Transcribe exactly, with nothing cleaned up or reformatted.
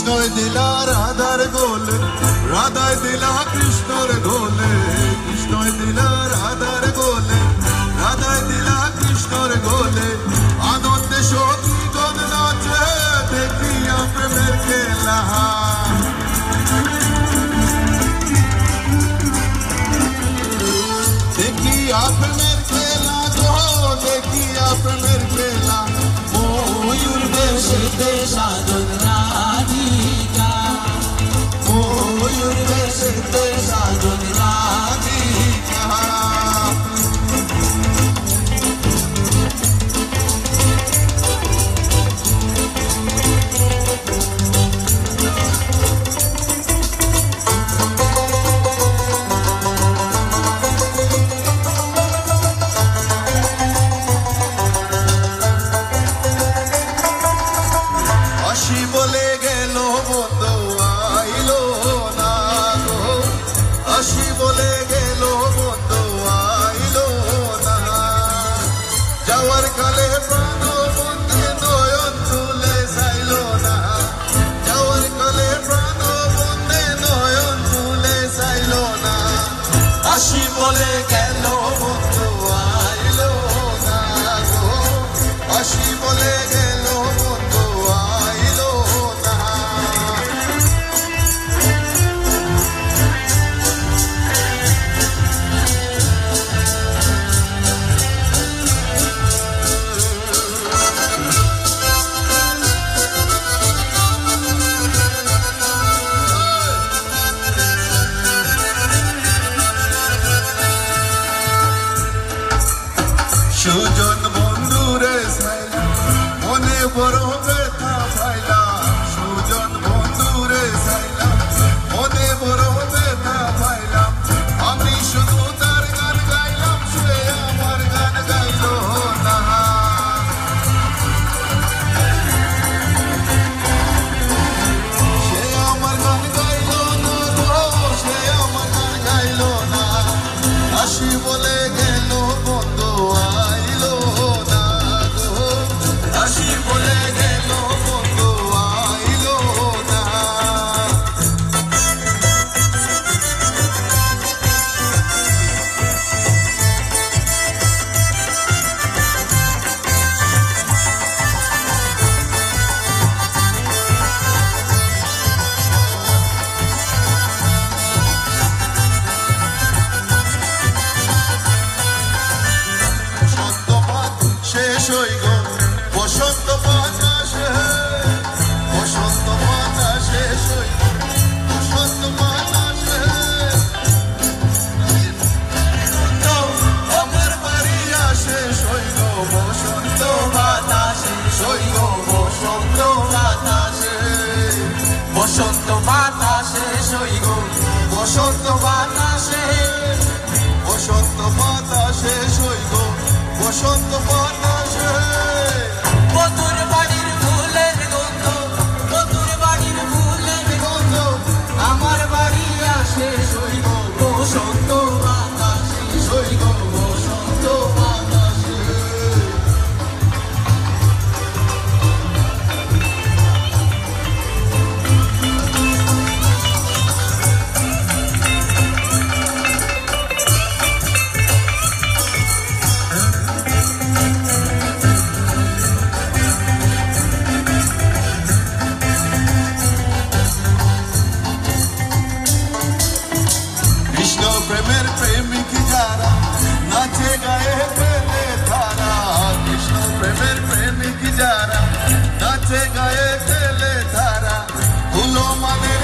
কৃষ্ণই দিলা রাধার গোলে, রাধায় দিলা কৃষ্ণর গোলে, কৃষ্ণই দিলা রাধার গোলে, রাধায় দিলা কৃষ্ণর গোলে। আনন্দে সখীগণ নাচে দেখিয়া প্রেমের খেলা, দেখিয়া প্রেমের খেলা গো, দেখিয়া প্রেমের খেলা। ময়ূর বেশেতে সাজন রাধিকা, ময়ূর বেশেতে সাজন রাধিকা। আসি বলে গেল বন্ধু আইলো না গো, আসি বলে গেল বন্ধু আইলো না। যাওয়ার কালে প্রাণ বন্ধে নয়ন তুলে চাইলো না, যাওয়ার কালে প্রাণ বন্ধে নয়ন তুলে চাইলো না। আসি বলে গেল বন্ধু আইলো না গো, আসি বলে গেল বন্ধু আইলো না। সুজন বন্ধুরে চাইলাম মনে বড় ব্যথা পাইলাম, সুজন বন্ধুরে চাইলাম মনে বড় ব্যথা পাইলাম। আমি শুধু তার গান গাইলাম, সে আমার গান গাইল না। সে আমার গান গাইল না গো, সে আমার গান গাইল না। আসি বলে গেল বন্ধু আইলো না গো, আসি বলে গেল বন্ধু আইলো না। বসন্ত পাত শেষ হইল, বসন্ত পাত আসে, বসন্ত পাত শেষ হইল, বসন্ত পাত আসে। আমার বাড়ি আসে সইল, বসন্ত পাত শেষ হইল, বসন্ত পাত আসে। বসন্ত বাতাসে সইগ, বসন্ত পাত আসে, বসন্ত পাত শেষ হইল, বসন্ত পাত আসে। বধুর বাড়ির ফুলের গন্ধ, বধুর বাড়ির ফুলের গন্ধ আমার বাড়ি আসে সইগ, বসন্ত বাতাসে সইগ, বসন্ত বাতাসে। কৃষ্ণ প্রেমের প্রেমিক যারা নাচে গায়ে ফেলে তারা, কৃষ্ণ প্রেমের প্রেমিক যারা নাচে গায়ে ফেলে তারা। হুলো মানের